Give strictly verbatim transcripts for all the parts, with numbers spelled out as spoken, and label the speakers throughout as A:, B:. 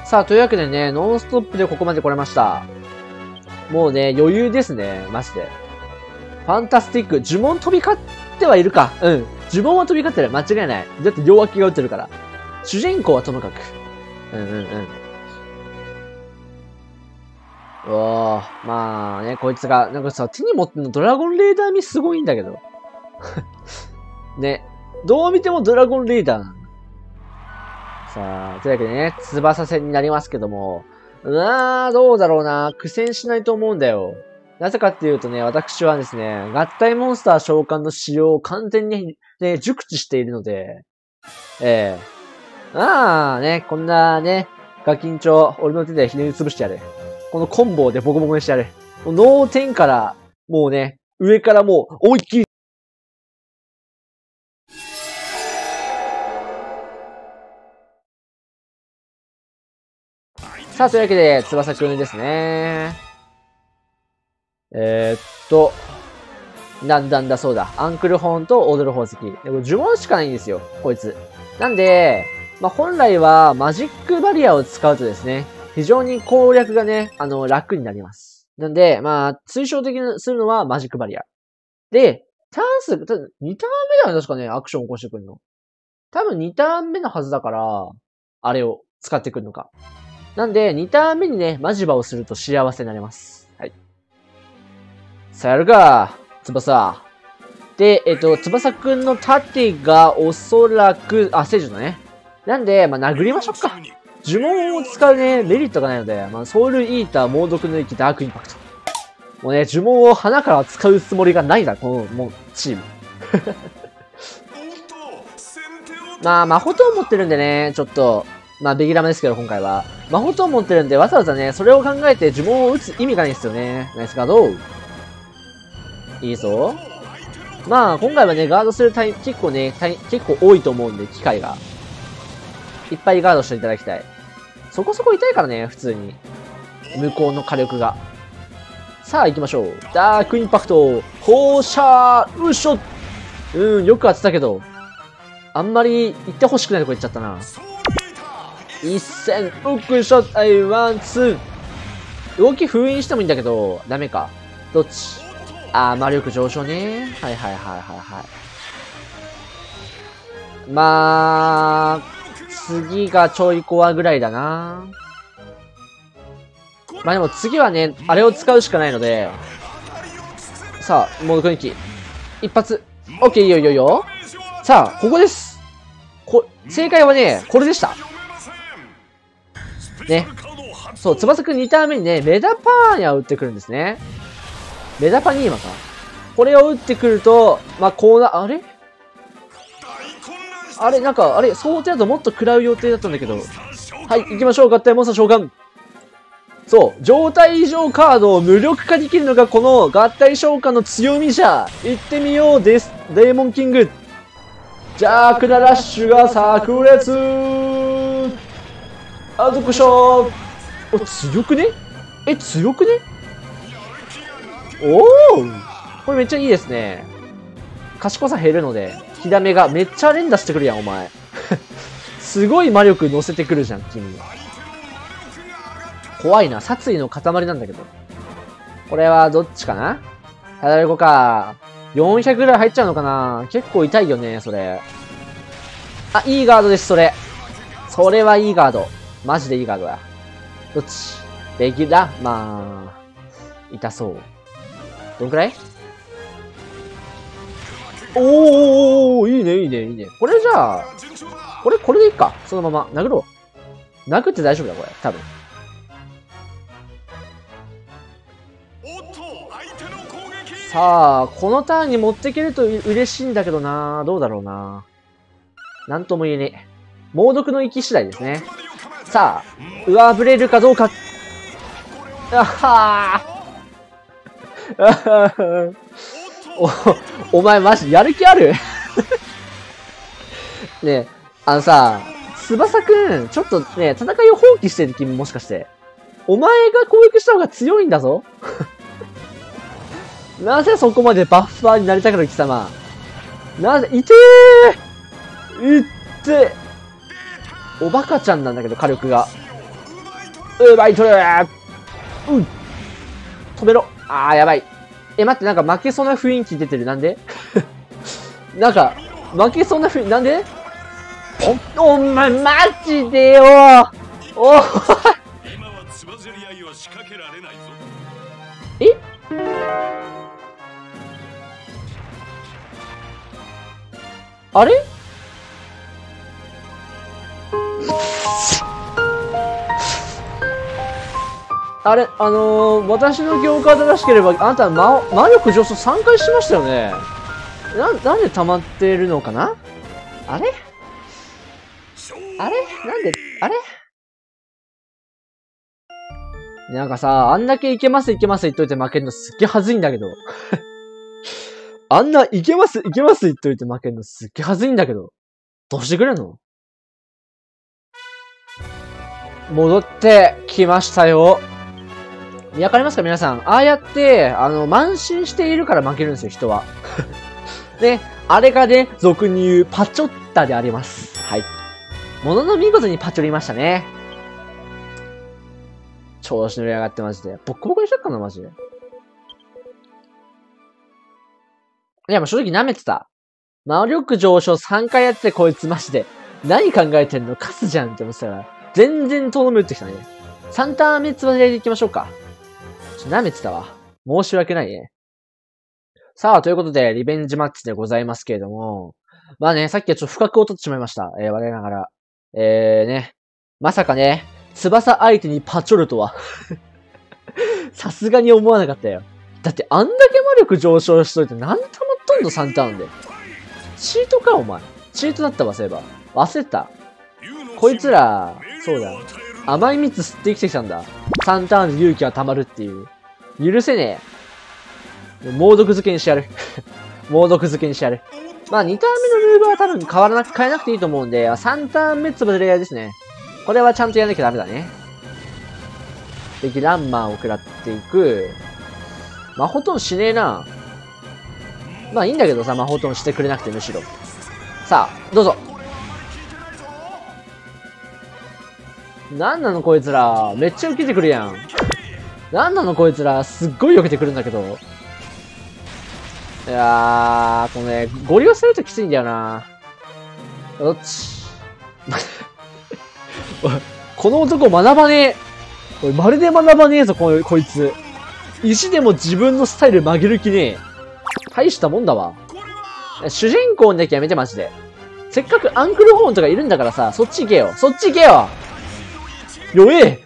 A: さあ、というわけでね、ノンストップでここまで来れました。もうね、余裕ですね。マジで。ファンタスティック。呪文飛び交ってはいるか。うん。呪文は飛び交ってる。間違いない。だって両脇が打ってるから。主人公はともかく。うんうんうん。おー。まあね、こいつが、なんかさ、手に持ってるのドラゴンレーダー味すごいんだけど。ね。どう見てもドラゴンレーダーなの。さあ、というわけでね、翼戦になりますけども。うわー、どうだろうな。苦戦しないと思うんだよ。なぜかっていうとね、私はですね、合体モンスター召喚の仕様を完全にね、熟知しているので、ええー。ああ、ね、こんなね、ガキンチョ、俺の手でひねり潰してやる。このコンボでボコボコにしてやる。脳天から、もうね、上からもう、思いっきり、さあ、というわけで、翼くんですね。えー、っと、なんだんだそうだ。アンクルホーンと踊る宝石。でも呪文しかないんですよ、こいつ。なんで、まあ、本来はマジックバリアを使うとですね、非常に攻略がね、あの、楽になります。なんで、まあ、推奨的にするのはマジックバリア。で、チャンス、たぶんにターン目だよね、確かね、アクション起こしてくるの。多分にターン目のはずだから、あれを使ってくるのか。なんで、にターン目にね、マジバをすると幸せになれます。はい。さあ、やるか。翼。で、えっと、翼くんの盾がおそらく、あ、聖女だね。なんで、まあ、殴りましょうか。呪文を使うね、メリットがないので、まあ、ソウルイーター、猛毒の息、ダークインパクト。もうね、呪文を鼻から使うつもりがないんだ、この、もう、チーム。まあ、魔法刀持ってるんでね、ちょっと、まあ、ベギラマですけど、今回は。魔法刀持ってるんで、わざわざね、それを考えて呪文を打つ意味がないんですよね。ナイスガード。いいぞ。まあ、今回はね、ガードするタイム、結構ね、タイ結構多いと思うんで、機会が。いっぱいガードしていただきたい。そこそこ痛いからね、普通に。向こうの火力が。さあ、行きましょう。ダークインパクト、放射、うっしょ。うん、よく当てたけど、あんまり行ってほしくないとこ行っちゃったな。一戦、フックショット、アイワン、ツー。動き封印してもいいんだけど、ダメか。どっち？あー、魔力上昇ね。はいはいはいはいはい。まあ、次がちょいコアぐらいだな。まあでも次はね、あれを使うしかないので、さあ、モード攻撃。一発。オッケー、いいよいいよいいよ。さあ、ここです。こ、正解はね、これでした。ね。そう、翼くんにターン目にね、メダパーニャを打ってくるんですね。メダパニーマか。これを打ってくると、まあ、こうな、あれあれなんか、あれ想定だともっと食らう予定だったんだけど。はい、行きましょう。合体モンスター召喚。そう、状態異常カードを無力化できるのがこの合体召喚の強みじゃ。行ってみようです。デーモンキング。ジャークなラッシュが炸裂。アドクショー。お、強くねえ、強くねおおこれめっちゃいいですね。賢さ減るので、火ダメがめっちゃ連打してくるやん、お前。すごい魔力乗せてくるじゃん、君。怖いな。殺意の塊なんだけど。これはどっちかな？ただいこか。よんひゃくぐらい入っちゃうのかな？結構痛いよね、それ。あ、いいガードです、それ。それはいいガード。マジでいいガードだ。どっち？ベギラまあ、痛そう。どんくらい？おー、いいね、いいね、いいね。これじゃあ、これ、これでいいか。そのまま。殴ろう。殴って大丈夫だ、これ。多分。さあ、このターンに持っていけると嬉しいんだけどな。どうだろうな。なんとも言えねえ。猛毒の息次第ですね。さあ、上振れるかどうか。あはー。お、お前マジやる気ある？ねえ、あのさ、翼くん、ちょっとね、戦いを放棄してる君もしかして。お前が攻撃した方が強いんだぞ。なぜそこまでバッファーになりたがる貴様。なぜ、いてーいっておバカちゃんなんだけど、火力が。 うまい取るうん止めろ。あー、やばい。え、待って、なんか負けそうな雰囲気出てる。なんでなんか、負けそうな雰囲気、なんでお、お前、マジでよおえあれあれ、あのー、私の記憶が正しければ、あなた魔、魔力上昇さんかいしましたよね。な、なんで溜まってるのかなあれあれなんで、あれなんかさ、あんだけいけますいけます言っといて負けるのすっげえはずいんだけど。あんないけますいけます言っといて負けるのすっげえはずいんだけど。どうしてくれんの戻ってきましたよ。わかりますか皆さん。ああやって、あの、慢心しているから負けるんですよ、人は。ね、あれがね、俗に言うパチョッタであります。はい。ものの見事にパチョりましたね。調子乗り上がってマジで。ボッコボコにしちゃったのマジで。いや、もう正直舐めてた。魔力上昇さんかいやってこいつマジで。何考えてんのカスじゃんって思ってたら。全然とどめ打ってきたね。さんターン目つばでいきましょうか。ちょ、舐めてたわ。申し訳ないね。さあ、ということで、リベンジマッチでございますけれども。まあね、さっきはちょっと不覚を取ってしまいました。えー、我ながら。えーね。まさかね、翼相手にパチョルとは。さすがに思わなかったよ。だってあんだけ魔力上昇しといて何溜まっとんのさんターンで。チートかお前。チートだったわ、そういえば。忘れてた。こいつら、そうだ。甘い蜜吸って生きてきたんだ。さんターンで勇気が溜まるっていう。許せねえ。猛毒漬けにしてやる。猛毒漬けにしてやる。まあにターン目のルールは多分変わらなく、変えなくていいと思うんで、さんターン目つばでレイヤーですね。これはちゃんとやらなきゃダメだね。敵ランマンを食らっていく。魔法トンしねえな。まあいいんだけどさ、魔法トンしてくれなくてむしろ。さあ、どうぞ。なんなのこいつら。めっちゃ受けてくるやん。なんなのこいつら。すっごい避けてくるんだけど。いやー、このね、ゴリ押されるときついんだよな。どっちこの男学ばねえ。これまるで学ばねえぞ、ここいつ。石でも自分のスタイル曲げる気ねえ。大したもんだわ。主人公にだけやめてマジで。せっかくアンクルホーンとかいるんだからさ、そっち行けよ。そっち行けよ弱え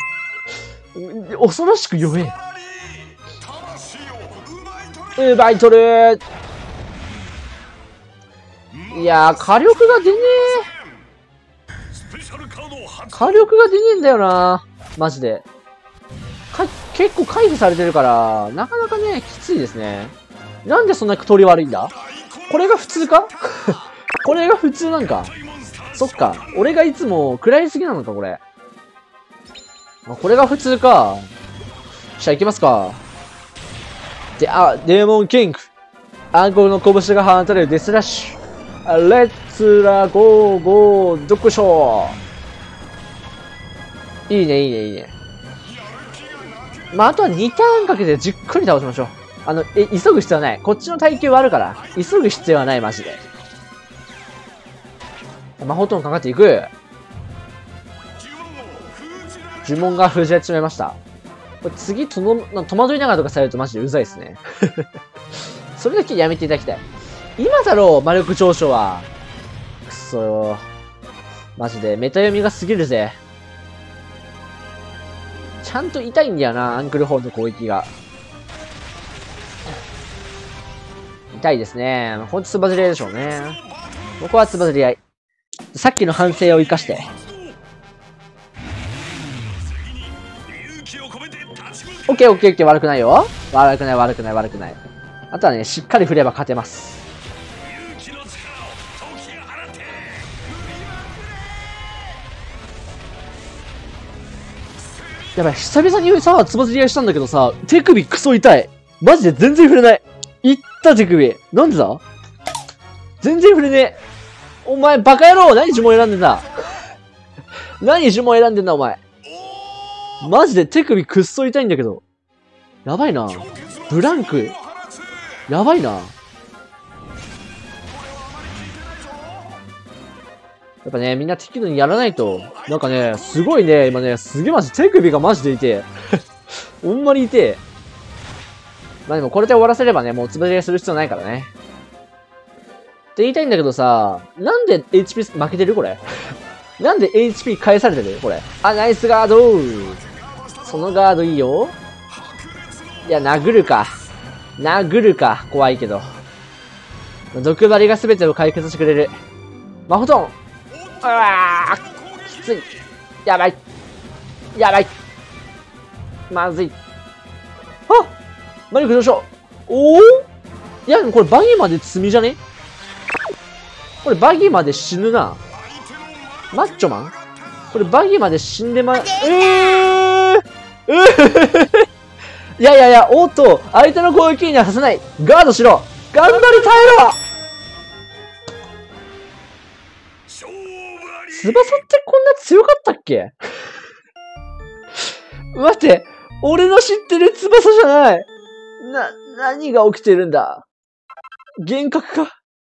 A: 恐ろしく弱え。うまい取るいやー、火力が出ねえ。火力が出ねえんだよな。マジで。か、結構回避されてるから、なかなかね、きついですね。なんでそんな取り悪いんだこれが普通かこれが普通なんか。そっか。俺がいつも食らいすぎなのか、これ。これが普通か。じゃあ行きますか。で、あ、デーモンキング。アンコールの拳が放たれるデスラッシュ。レッツラゴーゴー読書。いいね、いいね、いいね。まあ、あとはにターンかけてじっくり倒しましょう。あの、え、急ぐ必要はない。こっちの耐久はあるから。急ぐ必要はない、マジで。魔法トンかかっていく。呪文が封じられてしまいました。これ次、との、戸惑いながらとかされるとマジでうざいですね。それだけやめていただきたい。今だろう、魔力上昇は。くそー。マジで、メタ読みが過ぎるぜ。ちゃんと痛いんだよな、アンクルホーンの攻撃が。痛いですね。ほんとつばずり合いでしょうね。僕はつばずり合い。さっきの反省を生かして。オッケーオッケーオッケー、悪くないよ。悪くない悪くない悪くない。あとはね、しっかり振れば勝てます。やばい、久々にさ、つばずり合いしたんだけどさ、手首クソ痛い。マジで全然触れない。いった手首。なんでだ全然触れねえ。お前バカ野郎何呪文選んでんだ何呪文選んでんだお前。 マジで手首くっそ痛いんだけど。やばいな。ブランク。やばいな。やっぱね、みんな適度にやらないと。なんかね、すごいね、今ね、すげえマジ、手首がマジで痛え。ほんまに痛え。まあでもこれで終わらせればね、もうつぶれする必要ないからね。って言いたいんだけどさ、なんで エイチピー 負けてるこれ。なんで エイチピー 返されてるこれ。あ、ナイスガード。そのガードいいよ。いや、殴るか。殴るか。怖いけど。毒針が全てを解決してくれる。マホトン。うわーきつい。やばい。やばい。まずい。あマリック上昇。おおいや、これバギーまで積みじゃねこれバギーまで死ぬな。マッチョマンこれバギーまで死んでま、えー、えー、いやいやいや、おっと、相手の攻撃にはさせない。ガードしろ。頑張り耐えろ。翼ってこんな強かったっけ待って、俺の知ってる翼じゃない。な、何が起きてるんだ幻覚か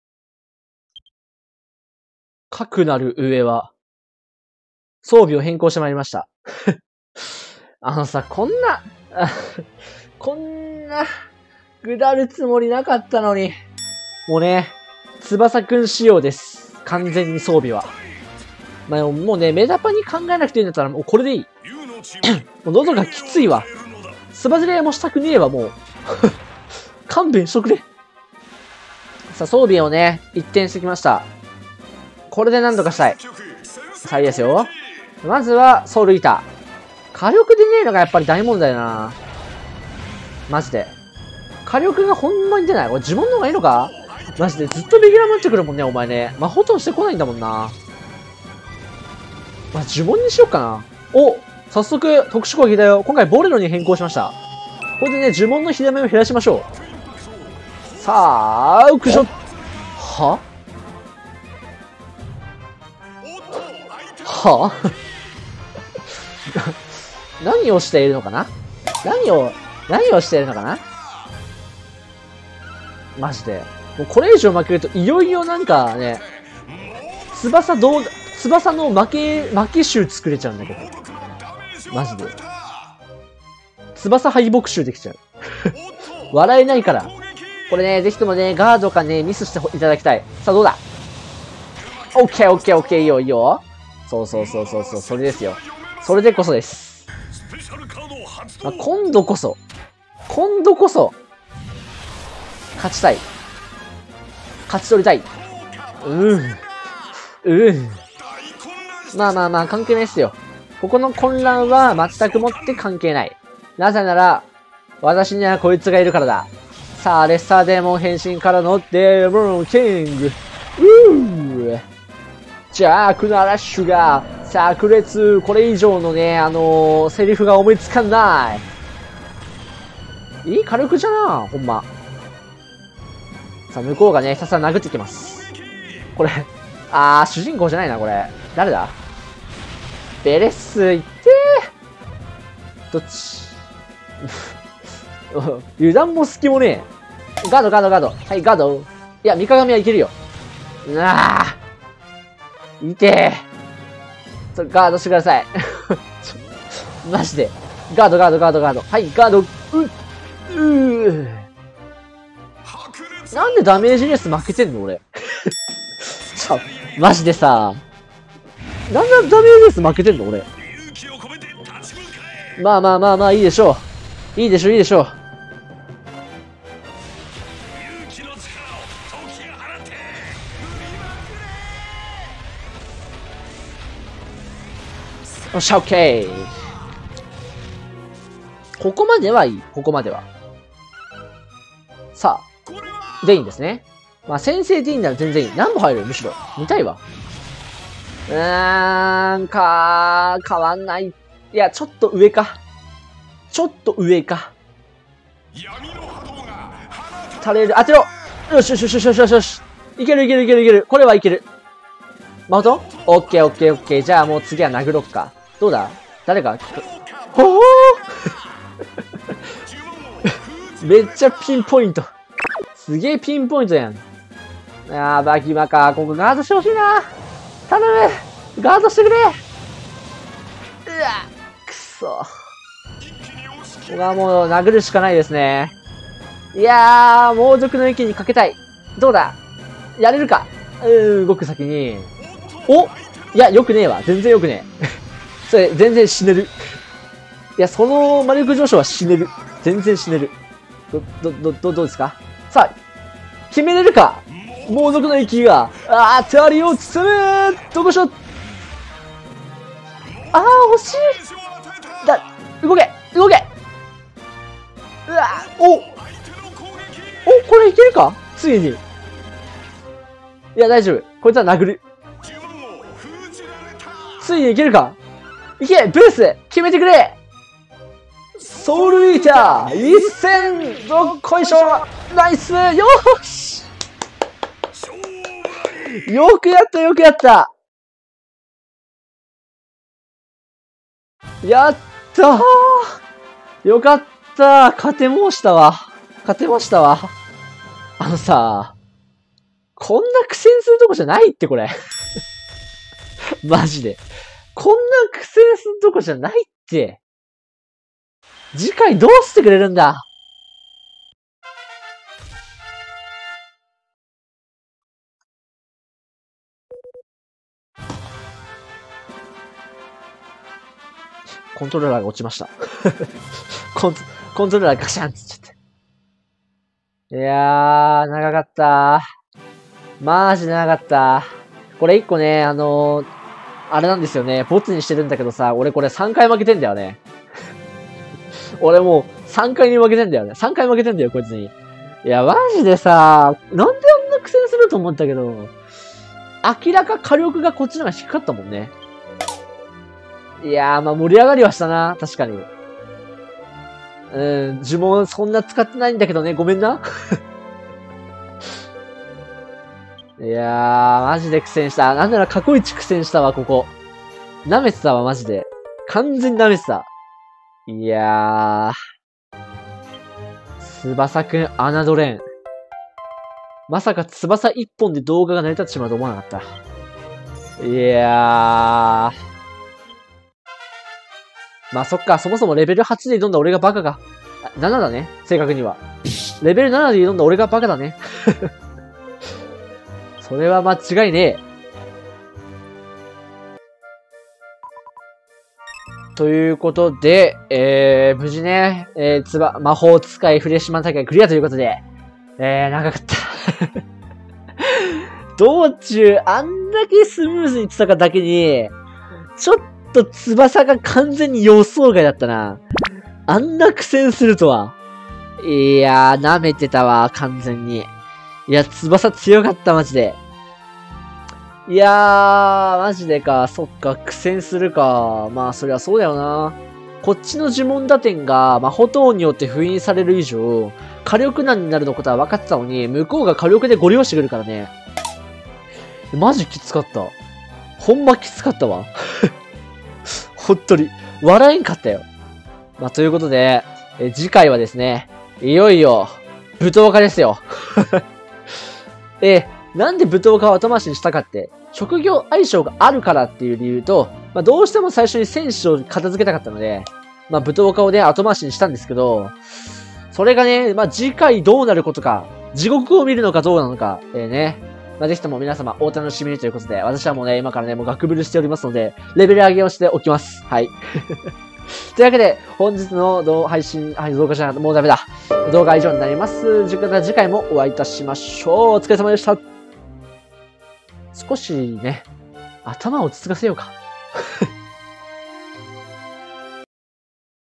A: かくなる上は、装備を変更してまいりました。あのさ、こんな、こんな、下るつもりなかったのに。もうね、翼くん仕様です。完全に装備は。まあ、もうね、メダパに考えなくていいんだったら、もうこれでいい。もう喉がきついわ。つばずれもしたくねえわ、もう。勘弁しとくれ。さあ、装備をね、一転してきました。これで何とかしたい。さあ、いいですよ。まずは、ソウルイーター。火力でねえのがやっぱり大問題だな。マジで。火力がほんまに出ない。これ呪文の方がいいのかマジで。ずっとレギュラー待ってくるもんね、お前ね。魔法としてこないんだもんな。まあ、呪文にしよっかな。お早速、特殊攻撃だよ。今回、ボレロに変更しました。これでね、呪文の火ダメを減らしましょう。さあ、クショッはは何をしているのかな何を、何をしているのかなマジで。もうこれ以上負けると、いよいよなんかね、翼動画、翼の負け、負け集作れちゃうんだけど。マジで。翼敗北集できちゃう。笑えないから。これね、ぜひともね、ガードかね、ミスしていただきたい。さあ、どうだオッケーオッケーオッケーいいよいいよ。そうそうそうそうそう、それですよ。それでこそです。まあ、今度こそ、今度こそ、勝ちたい。勝ち取りたい。うん。うん。まあまあまあ、関係ないっすよ。ここの混乱は全くもって関係ない。なぜなら、私にはこいつがいるからだ。さあ、レッサーデーモン変身からのデーモンキング。うー邪悪なラッシュが炸裂。これ以上のね、あのー、セリフが思いつかない。いい火力じゃなほんま。さあ、向こうがね、ひたすら殴ってきます。これ、あー、主人公じゃないな、これ。誰だベレス、いってーどっち油断も隙もねえ。ガード、ガード、ガード。はい、ガード。いや、三鏡はいけるよ。うわー。いてー。それ、ガードしてください。マジで。ガード、ガード、ガード、ガード。はい、ガード。うっ、うー。なんでダメージレース負けてんの俺。ちょ、マジでさ。なんでダメージレース負けてんの俺。まあまあまあまあ、いいでしょう。いいでしょう、いいでしょう。よっしゃ、オッケー。ここまではいい。ここまでは。さあ、でいいんですね。まあ、先制でいいんなら全然いい。何本入るむしろ。見たいわ。うーん、かー、変わんない。いや、ちょっと上か。ちょっと上か。垂れる、当てろよしよしよしよしよしよしよし。いけるいけるいけるいける。これはいける。マウトオッケーオッケーオッケー。じゃあもう次は殴ろっか。どうだ誰かほーめっちゃピンポイント。すげえピンポイントやん。あー、バキマか。ここガードしてほしいな。頼むガードしてくれ。うわくそ。ここはもう殴るしかないですね。いやー、猛毒の息にかけたい。どうだやれるか。うーん、動く先に。おいや、よくねえわ。全然よくねえ。それ、全然死ねる。いや、その魔力上昇は死ねる。全然死ねる。ど、ど、ど、ど、どうですかさあ、決めれるか猛毒の息が。あー、手割りを包むどこしょあー、惜しいだ、動け動けうわおお、これいけるかついに。いや、大丈夫。こいつは殴る。ついにいけるかいけブース決めてくれソウルイーター一戦どっこいしょナイスよーしよくやったよくやったやったーよかった勝てもうしたわ。勝てましたわ。あのさ、こんな苦戦するとこじゃないってこれ。マジで。こんな苦戦するとこじゃないって。次回どうしてくれるんだコントローラーが落ちました。コント、コントローラーガシャンって言っちゃって。いやー、長かったー。マジで長かったー。これ一個ね、あのー、あれなんですよね。ボツにしてるんだけどさ、俺これさんかい負けてんだよね。俺もうさんかいに負けてんだよね。さんかい負けてんだよ、こいつに。いや、マジでさ、なんであんな苦戦すると思ったけど、明らか火力がこっちの方が低かったもんね。いやー、まあ盛り上がりはしたな。確かに。うん、呪文そんな使ってないんだけどね。ごめんな。いやー、マジで苦戦した。なんなら過去一苦戦したわ、ここ。舐めてたわ、マジで。完全に舐めてた。いやー。翼くん、侮れん。まさか翼一本で動画が成り立ってしまうと思わなかった。いやー。まあそっか、そもそもレベルはちで挑んだ俺がバカか。ななだね、正確には。レベルななで挑んだ俺がバカだね。それは間違いねえ。ということで、えー、無事ね、えー、つば、魔法使いフレッシュマン大会クリアということで、えー、長かった。道中、あんだけスムーズに言ってたかだけに、ちょっと翼が完全に予想外だったな。あんな苦戦するとは。いやー、舐めてたわ、完全に。いや、翼強かった、マジで。いやー、マジでか。そっか、苦戦するか。まあ、そりゃそうだよな。こっちの呪文打点が魔法等によって封印される以上、火力難になるのことは分かってたのに、向こうが火力でご利用してくるからね。マジきつかった。ほんまきつかったわ。ほんとに。笑えんかったよ。まあ、ということで、え次回はですね、いよいよ、舞踏家ですよ。え、なんで舞踏家を後回しにしたかって、職業相性があるからっていう理由と、まあ、どうしても最初に選手を片付けたかったので、まあ、舞踏家をね、後回しにしたんですけど、それがね、まあ、次回どうなることか、地獄を見るのかどうなのか、えー、ね、まあ、ぜひとも皆様お楽しみにということで、私はもうね、今からね、もうガクブルしておりますので、レベル上げをしておきます。はい。というわけで、本日の動配信、はい、動画じゃなくて、もうダメだ。動画は以上になります。次回もお会いいたしましょう。お疲れ様でした。少しね、頭を落ち着かせようか。